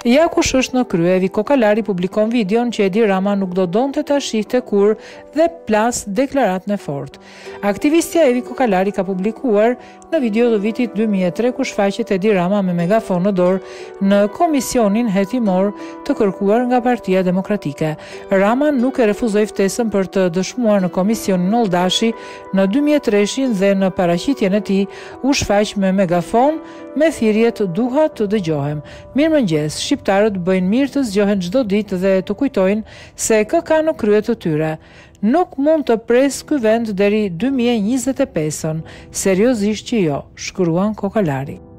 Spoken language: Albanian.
Ja kush është në krye, Evi Kokalari publikon videon që Edi Rama nuk do donte ta shihte kur dhe plas deklaratën e fortë. Aktivistja Evi Kokalari ka publikuar në video të vitit 2003 ku shfaqet Edi Rama me megafon në dorë në komisionin hetimor të kërkuar nga Partia Demokratike. Rama nuk e refuzoi ftesën për të dëshmuar në komisionin Oldashi në 2003 dhe në paraqitjen e tij u shfaq me megafon me thirrjet "Duha të dëgjohem". Mirëmëngjes, shqiptarët bëjnë mirë të zgjohen çdo ditë dhe të kujtojnë se kë ka në krye të tyre. Nuk mund të pres ky vend deri 2025-ën, seriozisht që jo, shkruan Kokalari.